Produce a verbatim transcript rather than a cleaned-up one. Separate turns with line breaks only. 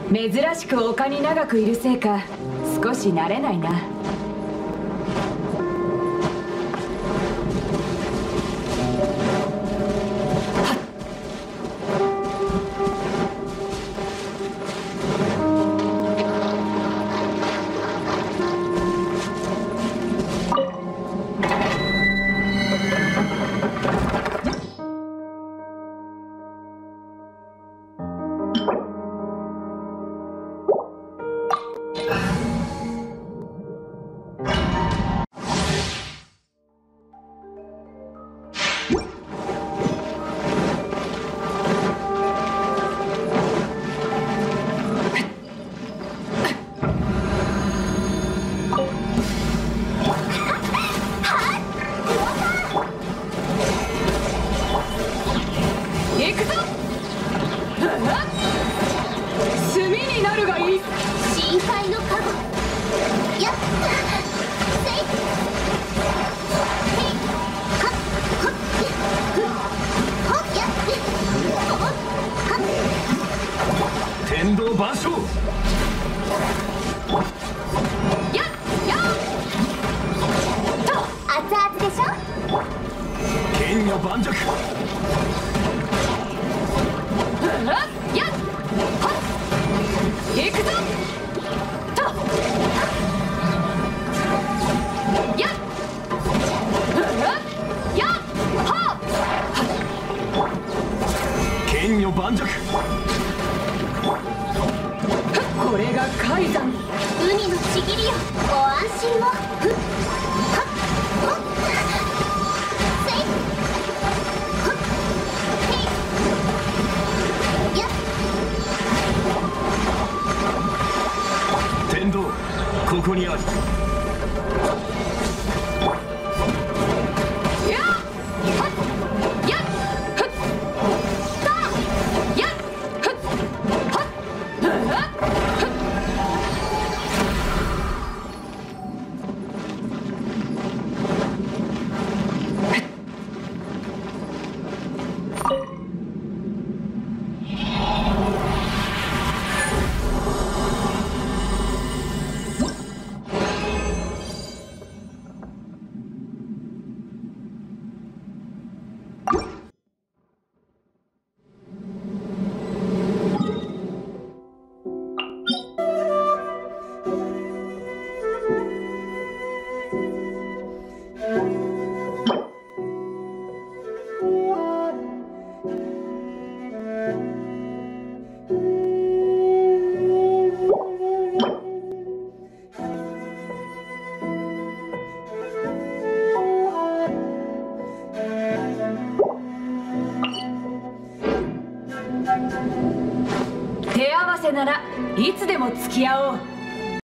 珍しく丘に長くいるせいか少し慣れないな。
天道万象。
やっやっと熱々でしょ。
剣女盤石。
やっはっ行くぞとやっやっはっ
剣女盤石。
これが海山。
海のちぎりよ、ご安心を。ふっはっほっせいほっへいやっ。
天道ここにある。
手合わせならいつでも付き合おう。